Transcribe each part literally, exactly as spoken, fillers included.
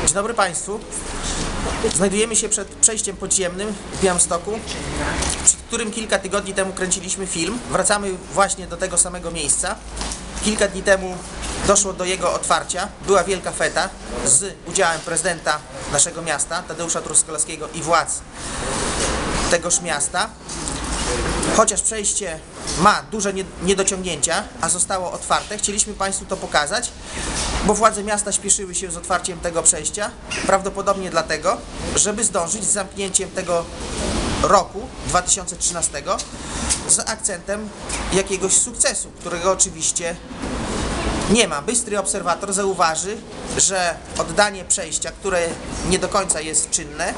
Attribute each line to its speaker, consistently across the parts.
Speaker 1: Dzień dobry Państwu. Znajdujemy się przed przejściem podziemnym w Białymstoku, przed którym kilka tygodni temu kręciliśmy film. Wracamy właśnie do tego samego miejsca. Kilka dni temu doszło do jego otwarcia. Była wielka feta z udziałem prezydenta naszego miasta, Tadeusza Truskolaskiego, i władz tegoż miasta. Chociaż przejście ma duże niedociągnięcia, a zostało otwarte, chcieliśmy Państwu to pokazać, bo władze miasta śpieszyły się z otwarciem tego przejścia, prawdopodobnie dlatego, żeby zdążyć z zamknięciem tego roku dwa tysiące trzynastego z akcentem jakiegoś sukcesu, którego oczywiście nie ma. Bystry obserwator zauważy, że oddanie przejścia, które nie do końca jest czynne,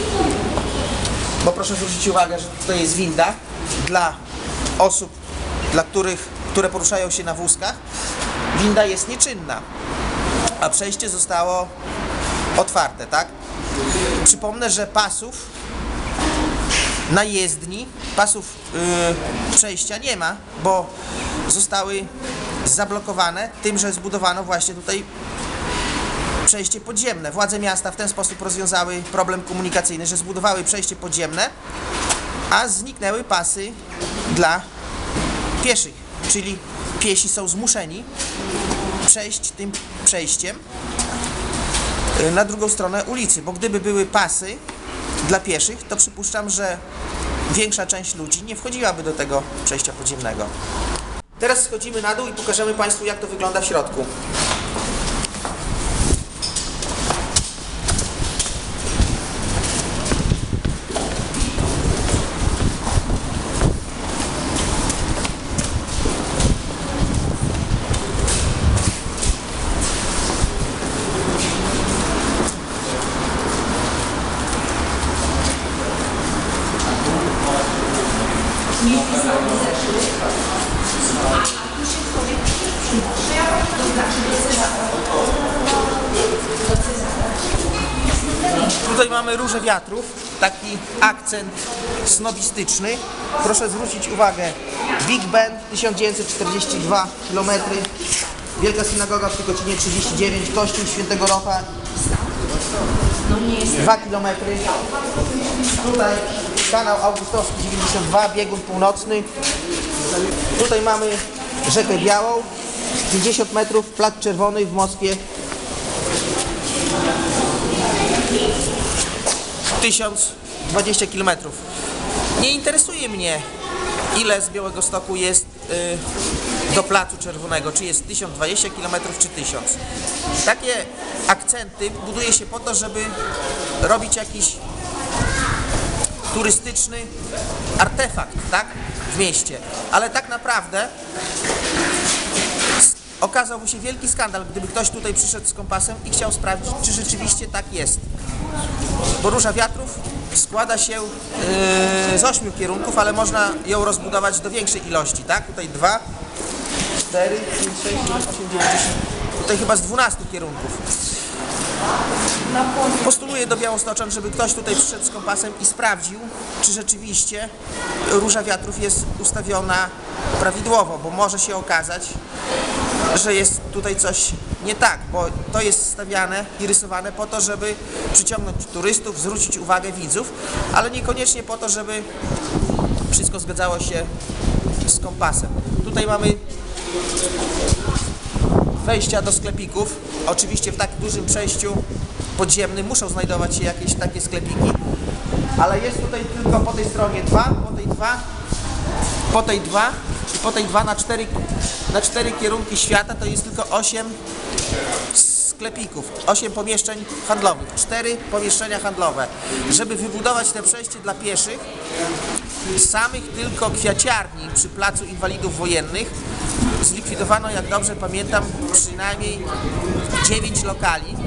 Speaker 1: bo proszę zwrócić uwagę, że tutaj jest winda dla osób, dla których, które poruszają się na wózkach. Winda jest nieczynna, a przejście zostało otwarte, tak? Przypomnę, że pasów na jezdni, pasów yy, przejścia nie ma, bo zostały zablokowane tym, że zbudowano właśnie tutaj przejście podziemne. Władze miasta w ten sposób rozwiązały problem komunikacyjny, że zbudowały przejście podziemne, a zniknęły pasy dla pieszych, czyli piesi są zmuszeni przejść tym przejściem na drugą stronę ulicy, bo gdyby były pasy dla pieszych, to przypuszczam, że większa część ludzi nie wchodziłaby do tego przejścia podziemnego. Teraz schodzimy na dół i pokażemy Państwu, jak to wygląda w środku. Tutaj mamy róże wiatrów, taki akcent snobistyczny. Proszę zwrócić uwagę, Big Ben, tysiąc dziewięćset czterdzieści dwa kilometry, Wielka Synagoga w Tykocinie trzydzieści dziewięć, Kościół Świętego Rocha dwa kilometry, tutaj kanał Augustowski dziewięćdziesiąt dwa, biegun północny, tutaj mamy rzekę Białą, pięćdziesiąt metrów, Plac Czerwony w Moskwie, tysiąc dwadzieścia kilometrów. Nie interesuje mnie, ile z Białegostoku jest y, do Placu Czerwonego, czy jest tysiąc dwadzieścia kilometrów, czy tysiąc. Takie akcenty buduje się po to, żeby robić jakiś turystyczny artefakt, tak, w mieście. Ale tak naprawdę okazałby się wielki skandal, gdyby ktoś tutaj przyszedł z kompasem i chciał sprawdzić, czy rzeczywiście tak jest. Bo róża wiatrów składa się yy, z ośmiu kierunków, ale można ją rozbudować do większej ilości, tak? Tutaj dwa, cztery, pięć, sześć, siedem, osiem, dziewięć, dziesięć. Tutaj chyba z dwunastu kierunków. Postuluję do białostoczan, żeby ktoś tutaj przyszedł z kompasem i sprawdził, czy rzeczywiście róża wiatrów jest ustawiona prawidłowo, bo może się okazać, że jest tutaj coś nie tak, bo to jest stawiane i rysowane po to, żeby przyciągnąć turystów, zwrócić uwagę widzów, ale niekoniecznie po to, żeby wszystko zgadzało się z kompasem. Tutaj mamy wejścia do sklepików. Oczywiście w tak dużym przejściu podziemnym muszą znajdować się jakieś takie sklepiki, ale jest tutaj tylko po tej stronie dwa, po tej dwa, po tej dwa i po tej dwa na cztery, na cztery kierunki świata to jest tylko osiem sklepików, osiem pomieszczeń handlowych, cztery pomieszczenia handlowe. Żeby wybudować te przejście dla pieszych, samych tylko kwiaciarni przy Placu Inwalidów Wojennych zlikwidowano, jak dobrze pamiętam, przynajmniej dziewięć lokali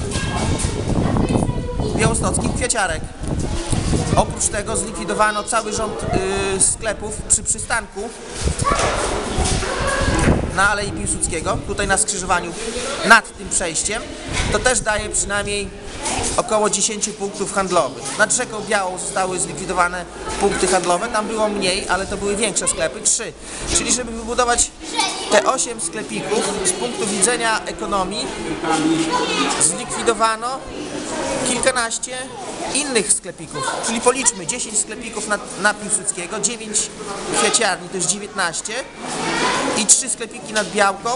Speaker 1: białostockich kwiaciarek. Oprócz tego zlikwidowano cały rząd y, sklepów przy przystanku na Alei Piłsudskiego, tutaj na skrzyżowaniu nad tym przejściem, to też daje przynajmniej około dziesięć punktów handlowych. Nad Rzeką Białą zostały zlikwidowane punkty handlowe, tam było mniej, ale to były większe sklepy, trzy. Czyli żeby wybudować te osiem sklepików, z punktu widzenia ekonomii zlikwidowano kilkanaście innych sklepików, czyli policzmy dziesięć sklepików na, na Piłsudskiego, dziewięć kwiaciarni, to jest dziewiętnaście i trzy sklepiki nad Białką,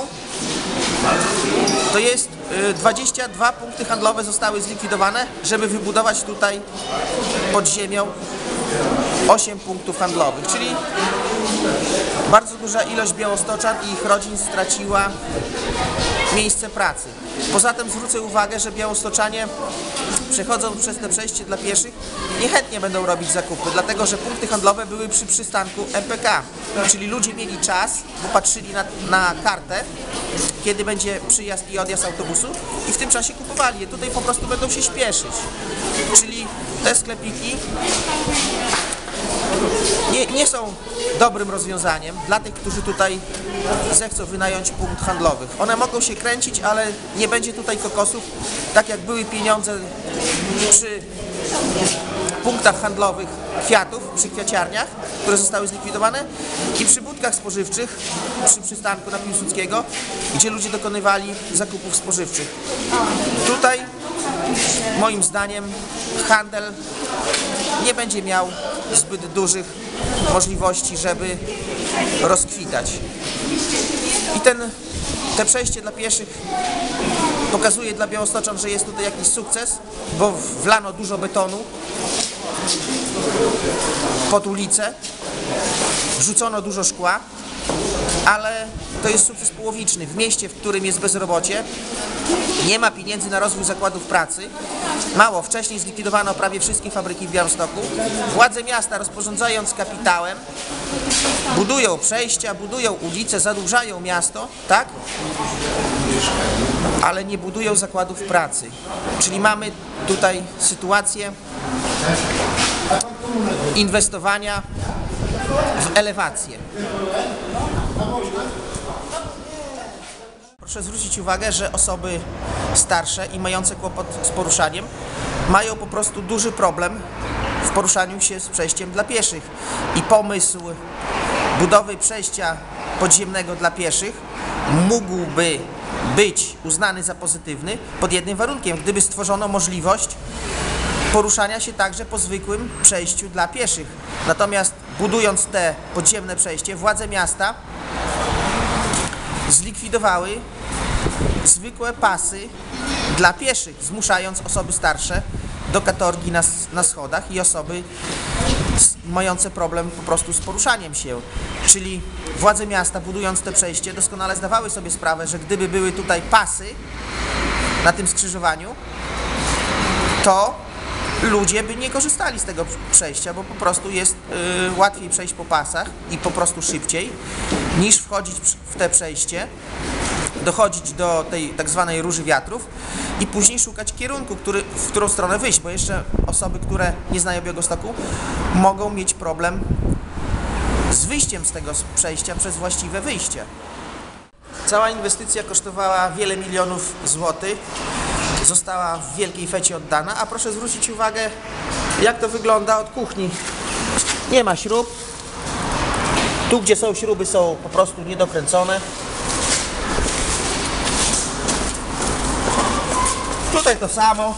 Speaker 1: to jest y, dwadzieścia dwa punkty handlowe zostały zlikwidowane, żeby wybudować tutaj pod ziemią osiem punktów handlowych, czyli bardzo duża ilość białostoczan i ich rodzin straciła miejsce pracy. Poza tym zwrócę uwagę, że białostoczanie, przechodząc przez te przejście dla pieszych, niechętnie będą robić zakupy, dlatego że punkty handlowe były przy przystanku M P K, czyli ludzie mieli czas, bo patrzyli na, na kartę, kiedy będzie przyjazd i odjazd autobusu i w tym czasie kupowali je. Tutaj po prostu będą się śpieszyć, czyli te sklepiki Nie, nie są dobrym rozwiązaniem dla tych, którzy tutaj zechcą wynająć punkt handlowych. One mogą się kręcić, ale nie będzie tutaj kokosów, tak jak były pieniądze przy punktach handlowych kwiatów, przy kwiaciarniach, które zostały zlikwidowane, i przy budkach spożywczych przy przystanku na Piłsudskiego, gdzie ludzie dokonywali zakupów spożywczych. Tutaj moim zdaniem handel nie będzie miał zbyt dużych możliwości, żeby rozkwitać. I ten, te przejście dla pieszych pokazuje dla białostoczan, że jest tutaj jakiś sukces, bo wlano dużo betonu pod ulicę, wrzucono dużo szkła, ale to jest sukces połowiczny. W mieście, w którym jest bezrobocie, nie ma pieniędzy na rozwój zakładów pracy. Mało, wcześniej zlikwidowano prawie wszystkie fabryki w Białymstoku. Władze miasta, rozporządzając kapitałem, budują przejścia, budują ulice, zadłużają miasto, tak? Ale nie budują zakładów pracy. Czyli mamy tutaj sytuację inwestowania w elewację. Proszę zwrócić uwagę, że osoby starsze i mające kłopot z poruszaniem mają po prostu duży problem w poruszaniu się z przejściem dla pieszych. I pomysł budowy przejścia podziemnego dla pieszych mógłby być uznany za pozytywny pod jednym warunkiem, gdyby stworzono możliwość poruszania się także po zwykłym przejściu dla pieszych. Natomiast budując te podziemne przejście, władze miasta zlikwidowały zwykłe pasy dla pieszych, zmuszając osoby starsze do katorgi na, na schodach i osoby z, mające problem po prostu z poruszaniem się. Czyli władze miasta, budując te przejście, doskonale zdawały sobie sprawę, że gdyby były tutaj pasy na tym skrzyżowaniu, to ludzie by nie korzystali z tego przejścia, bo po prostu jest y, łatwiej przejść po pasach i po prostu szybciej, niż wchodzić w te przejście, dochodzić do tej tak zwanej róży wiatrów i później szukać kierunku, który, w którą stronę wyjść, bo jeszcze osoby, które nie znają Białegostoku, mogą mieć problem z wyjściem z tego przejścia przez właściwe wyjście. Cała inwestycja kosztowała wiele milionów złotych. Została w wielkiej fecie oddana, a proszę zwrócić uwagę, jak to wygląda od kuchni. Nie ma śrub. Tu, gdzie są śruby, są po prostu niedokręcone. Tutaj to samo.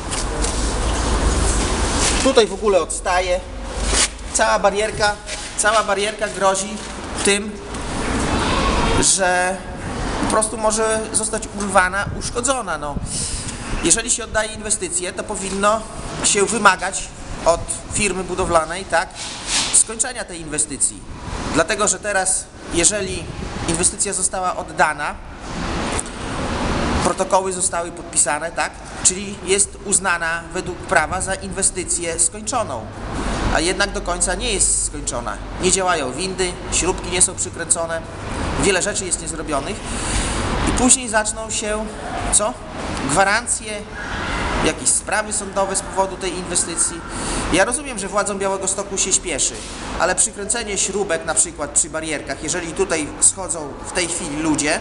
Speaker 1: Tutaj w ogóle odstaje. Cała barierka, cała barierka grozi tym, że po prostu może zostać urwana, uszkodzona. No. Jeżeli się oddaje inwestycje, to powinno się wymagać od firmy budowlanej, tak, skończenia tej inwestycji. Dlatego, że teraz, jeżeli inwestycja została oddana, protokoły zostały podpisane, tak, czyli jest uznana według prawa za inwestycję skończoną, a jednak do końca nie jest skończona. Nie działają windy, śrubki nie są przykręcone, wiele rzeczy jest niezrobionych i później zaczną się, co? Gwarancje jakieś sprawy sądowe z powodu tej inwestycji. Ja rozumiem, że władzom Białegostoku się śpieszy, ale przykręcenie śrubek na przykład przy barierkach, jeżeli tutaj schodzą w tej chwili ludzie,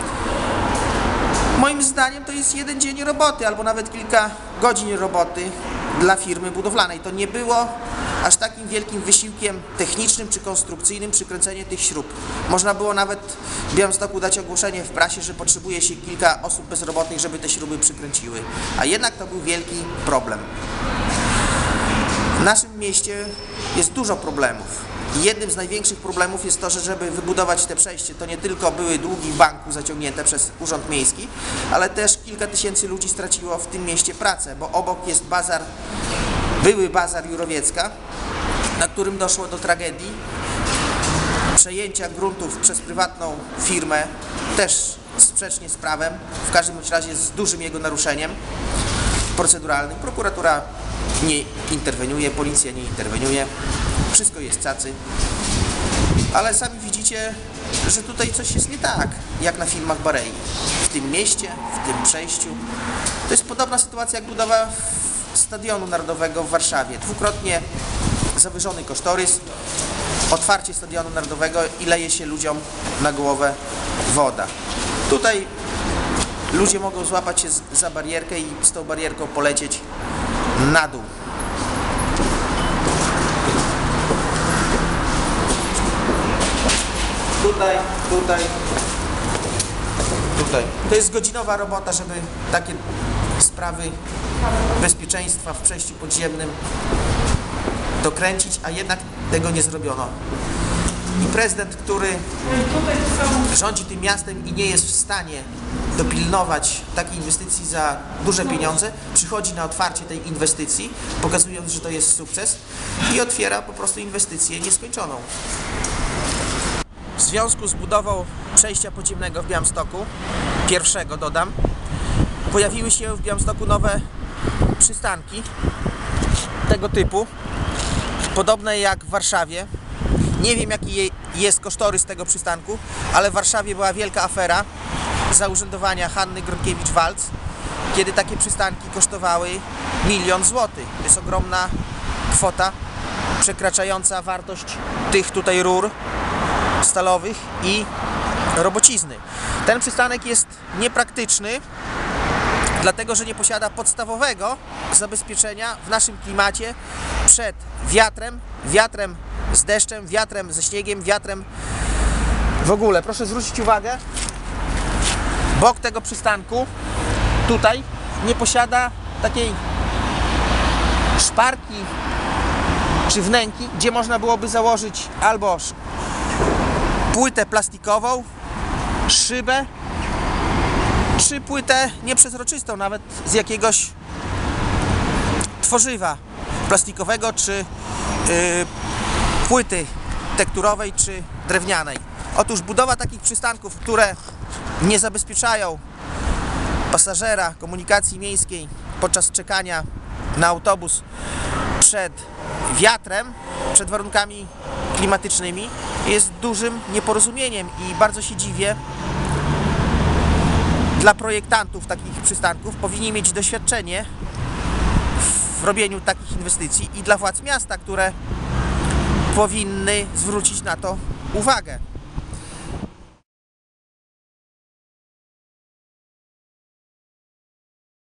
Speaker 1: moim zdaniem to jest jeden dzień roboty, albo nawet kilka godzin roboty dla firmy budowlanej. To nie było aż takim wielkim wysiłkiem technicznym czy konstrukcyjnym przykręcenie tych śrub. Można było nawet w Białymstoku dać ogłoszenie w prasie, że potrzebuje się kilka osób bezrobotnych, żeby te śruby przykręciły. A jednak to był wielki problem. W naszym mieście jest dużo problemów. Jednym z największych problemów jest to, że żeby wybudować te przejście, to nie tylko były długi w banku zaciągnięte przez Urząd Miejski, ale też kilka tysięcy ludzi straciło w tym mieście pracę, bo obok jest bazar, były bazar Jurowiecka, na którym doszło do tragedii przejęcia gruntów przez prywatną firmę, też sprzecznie z prawem, w każdym razie z dużym jego naruszeniem proceduralnym. Prokuratura nie interweniuje, policja nie interweniuje, wszystko jest cacy, ale sami widzicie, że tutaj coś jest nie tak, jak na filmach Barei. W tym mieście, w tym przejściu. To jest podobna sytuacja jak budowa Stadionu Narodowego w Warszawie. Dwukrotnie zawyżony kosztorys, otwarcie Stadionu Narodowego i leje się ludziom na głowę woda. Tutaj ludzie mogą złapać się za barierkę i z tą barierką polecieć na dół. Tutaj, tutaj, tutaj. To jest godzinowa robota, żeby takie sprawy bezpieczeństwa w przejściu podziemnym dokręcić, a jednak tego nie zrobiono. I prezydent, który rządzi tym miastem i nie jest w stanie dopilnować takiej inwestycji za duże pieniądze, przychodzi na otwarcie tej inwestycji, pokazując, że to jest sukces i otwiera po prostu inwestycję nieskończoną. W związku z budową przejścia podziemnego w Białymstoku, pierwszego dodam, pojawiły się w Białymstoku nowe przystanki tego typu, podobne jak w Warszawie. Nie wiem, jaki jest kosztorys tego przystanku, ale w Warszawie była wielka afera za urzędowania Hanny Gronkiewicz-Waltz, kiedy takie przystanki kosztowały milion złotych. To jest ogromna kwota, przekraczająca wartość tych tutaj rur stalowych i robocizny. Ten przystanek jest niepraktyczny, dlatego że nie posiada podstawowego zabezpieczenia w naszym klimacie przed wiatrem, wiatrem z deszczem, wiatrem ze śniegiem, wiatrem w ogóle. Proszę zwrócić uwagę, bok tego przystanku tutaj nie posiada takiej szparki czy wnęki, gdzie można byłoby założyć albo płytę plastikową, szybę, czy płytę nieprzezroczystą, nawet z jakiegoś tworzywa plastikowego, czy yy, płyty tekturowej, czy drewnianej. Otóż budowa takich przystanków, które nie zabezpieczają pasażera komunikacji miejskiej podczas czekania na autobus przed wiatrem, przed warunkami klimatycznymi, jest dużym nieporozumieniem i bardzo się dziwię. Dla projektantów takich przystanków powinni mieć doświadczenie w robieniu takich inwestycji i dla władz miasta, które powinny zwrócić na to uwagę.